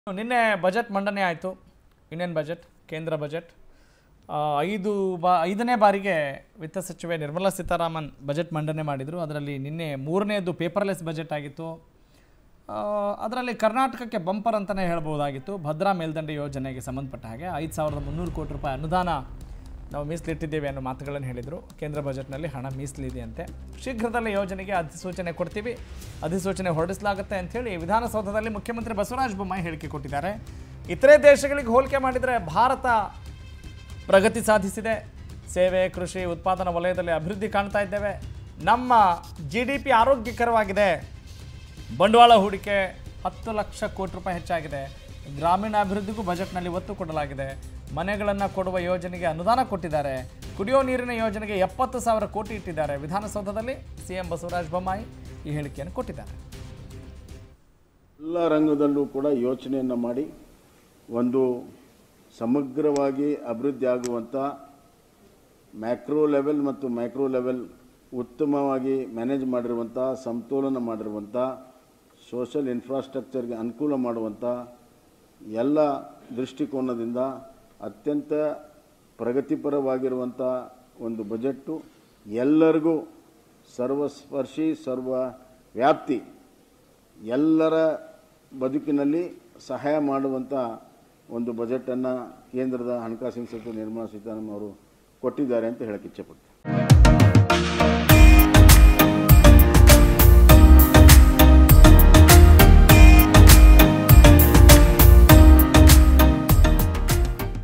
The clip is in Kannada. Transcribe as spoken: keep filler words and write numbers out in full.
ನಿನ್ನೆ ಬಜೆಟ್ ಮಂಡನೆ ಆಯಿತು. ಇಂಡಿಯನ್ ಬಜೆಟ್, ಕೇಂದ್ರ ಬಜೆಟ್. ಐದು ಬಾ ಐದನೇ ಬಾರಿಗೆ ವಿತ್ತ ಸಚಿವೆ ನಿರ್ಮಲಾ ಸೀತಾರಾಮನ್ ಬಜೆಟ್ ಮಂಡನೆ ಮಾಡಿದರು. ಅದರಲ್ಲಿ ನಿನ್ನೆ ಮೂರನೇದು ಪೇಪರ್ಲೆಸ್ ಬಜೆಟ್ ಆಗಿತ್ತು. ಅದರಲ್ಲಿ ಕರ್ನಾಟಕಕ್ಕೆ ಬಂಪರ್ ಅಂತಲೇ ಹೇಳ್ಬೋದಾಗಿತ್ತು. ಭದ್ರಾ ಮೇಲ್ದಂಡೆ ಯೋಜನೆಗೆ ಸಂಬಂಧಪಟ್ಟ ಹಾಗೆ ಐದು ಸಾವಿರದ ಮುನ್ನೂರು ಕೋಟಿ ರೂಪಾಯಿ ಅನುದಾನ ನಾವು ಮೀಸಲಿಟ್ಟಿದ್ದೇವೆ ಅನ್ನೋ ಮಾತುಗಳನ್ನು ಹೇಳಿದರು. ಕೇಂದ್ರ ಬಜೆಟ್ನಲ್ಲಿ ಹಣ ಮೀಸಲಿದೆಯಂತೆ. ಶೀಘ್ರದಲ್ಲೇ ಯೋಜನೆಗೆ ಅಧಿಸೂಚನೆ ಕೊಡ್ತೀವಿ, ಅಧಿಸೂಚನೆ ಹೊರಡಿಸಲಾಗುತ್ತೆ ಅಂಥೇಳಿ ವಿಧಾನಸೌಧದಲ್ಲಿ ಮುಖ್ಯಮಂತ್ರಿ ಬಸವರಾಜ ಬೊಮ್ಮಾಯಿ ಹೇಳಿಕೆ ಕೊಟ್ಟಿದ್ದಾರೆ. ಇತರೆ ದೇಶಗಳಿಗೆ ಹೋಲಿಕೆ ಮಾಡಿದರೆ ಭಾರತ ಪ್ರಗತಿ ಸಾಧಿಸಿದೆ. ಸೇವೆ, ಕೃಷಿ, ಉತ್ಪಾದನಾ ವಲಯದಲ್ಲಿ ಅಭಿವೃದ್ಧಿ ಕಾಣ್ತಾ ಇದ್ದೇವೆ. ನಮ್ಮ ಜಿ ಡಿ ಪಿ ಆರೋಗ್ಯಕರವಾಗಿದೆ. ಬಂಡವಾಳ ಹೂಡಿಕೆ ಹತ್ತು ಲಕ್ಷ ಕೋಟಿ ರೂಪಾಯಿ ಹೆಚ್ಚಾಗಿದೆ. ಗ್ರಾಮೀಣ ಅಭಿವೃದ್ಧಿಗೂ ಬಜೆಟ್ನಲ್ಲಿ ಒತ್ತು ಕೊಡಲಾಗಿದೆ. ಮನೆಗಳನ್ನು ಕೊಡುವ ಯೋಜನೆಗೆ ಅನುದಾನ ಕೊಟ್ಟಿದ್ದಾರೆ. ಕುಡಿಯೋ ನೀರಿನ ಯೋಜನೆಗೆ ಎಪ್ಪತ್ತು ಸಾವಿರ ಕೋಟಿ ಇಟ್ಟಿದ್ದಾರೆ. ವಿಧಾನಸೌಧದಲ್ಲಿ ಸಿಎಂ ಬಸವರಾಜ ಬೊಮ್ಮಾಯಿ ಈ ಹೇಳಿಕೆಯನ್ನು ಕೊಟ್ಟಿದ್ದಾರೆ. ಎಲ್ಲ ರಂಗದಲ್ಲೂ ಕೂಡ ಯೋಚನೆಯನ್ನು ಮಾಡಿ ಒಂದು ಸಮಗ್ರವಾಗಿ ಅಭಿವೃದ್ಧಿ ಆಗುವಂಥ ಮ್ಯಾಕ್ರೋ ಲೆವೆಲ್ ಮತ್ತು ಮೈಕ್ರೋ ಲೆವೆಲ್ ಉತ್ತಮವಾಗಿ ಮ್ಯಾನೇಜ್ ಮಾಡಿರುವಂಥ, ಸಮತೋಲನ ಮಾಡಿರುವಂಥ, ಸೋಷಲ್ ಇನ್ಫ್ರಾಸ್ಟ್ರಕ್ಚರ್ಗೆ ಅನುಕೂಲ ಮಾಡುವಂಥ ಎಲ್ಲ ದೃಷ್ಟಿಕೋನದಿಂದ ಅತ್ಯಂತ ಪ್ರಗತಿಪರವಾಗಿರುವಂಥ ಒಂದು ಬಜೆಟ್ಟು, ಎಲ್ಲರಿಗೂ ಸರ್ವಸ್ಪರ್ಶಿ, ಸರ್ವ ವ್ಯಾಪ್ತಿ, ಎಲ್ಲರ ಬದುಕಿನಲ್ಲಿ ಸಹಾಯ ಮಾಡುವಂಥ ಒಂದು ಬಜೆಟನ್ನು ಕೇಂದ್ರದ ಹಣಕಾಸಿನ ಸಚಿವೆ ನಿರ್ಮಲಾ ಸೀತಾರಾಮನ್ ಅವರು ಕೊಟ್ಟಿದ್ದಾರೆ ಅಂತ ಹೇಳಕ್ಕೆ ಇಚ್ಛೆಪಡ್ತೀನಿ.